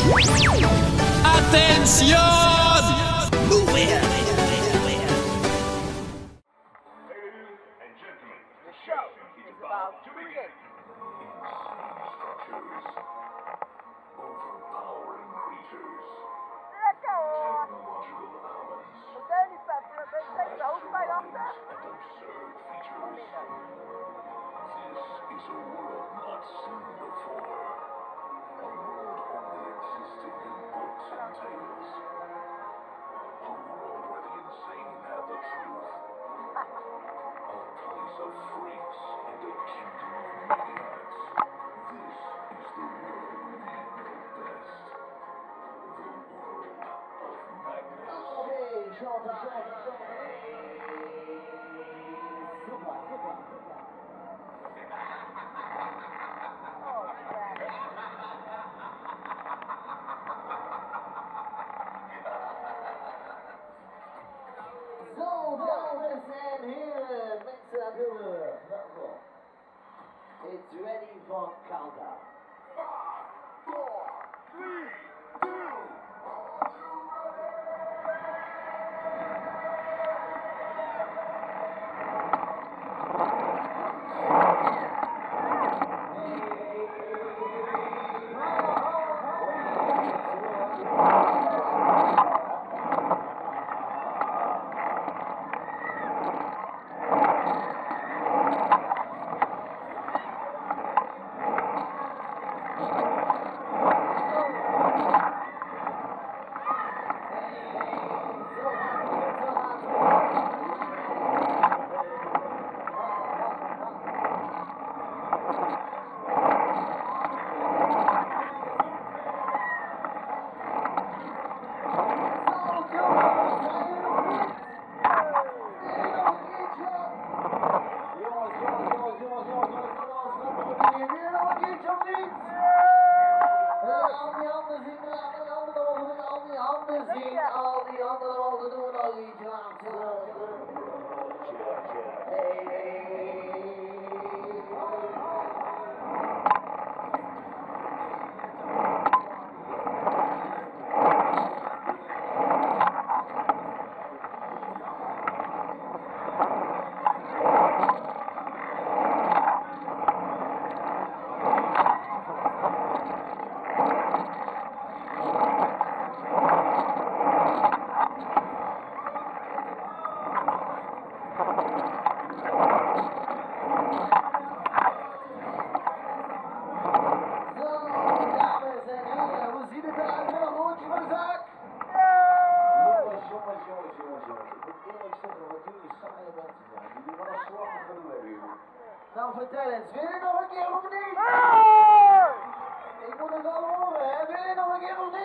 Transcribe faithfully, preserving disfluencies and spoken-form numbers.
Attention! Move it! The show is about to begin. Overpowering creatures. Lekker hoor! Technological elements. We zijn niet pepperen, we zijn de hoofdpijn achter. And absurd features. This is a world not seen before. A world only existing in books and tales. A world where the insane have the truth. A place of freaks and a kingdom of maniacs. This is the world we know best. The world of madness. Okay, shorter, shorter, shorter. Super, super. Oh, yeah. So, dames en heren, mensen en heren, welkom. It's ready for countdown. Al die andere mogen doen nog iets aan. Nou vertel eens, wil je nog een keer of niet? Ik moet het wel horen, hè? Wil je nog een keer of niet?